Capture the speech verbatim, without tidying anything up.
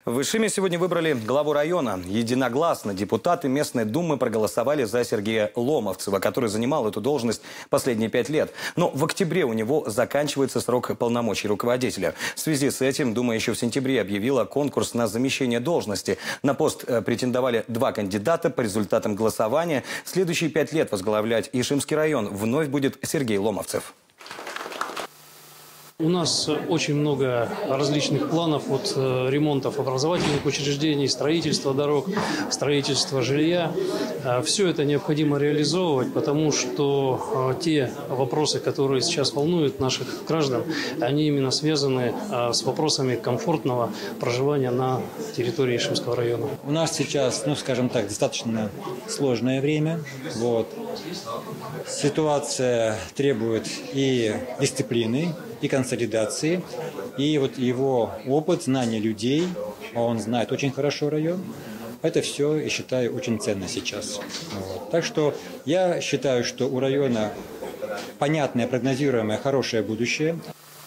В Ишиме сегодня выбрали главу района. Единогласно депутаты местной думы проголосовали за Сергея Ломовцева, который занимал эту должность последние пять лет. Но в октябре у него заканчивается срок полномочий руководителя. В связи с этим Дума еще в сентябре объявила конкурс на замещение должности. На пост претендовали два кандидата. По результатам голосования следующие пять лет возглавлять Ишимский район вновь будет Сергей Ломовцев. У нас очень много различных планов от ремонтов образовательных учреждений, строительства дорог, строительства жилья. Все это необходимо реализовывать, потому что те вопросы, которые сейчас волнуют наших граждан, они именно связаны с вопросами комфортного проживания на территории Ишимского района. У нас сейчас, ну скажем так, достаточно сложное время. Вот. Ситуация требует и дисциплины, и консолидации, и вот его опыт, знание людей, он знает очень хорошо район, это все, я считаю, очень ценно сейчас. Вот. Так что я считаю, что у района понятное, прогнозируемое, хорошее будущее.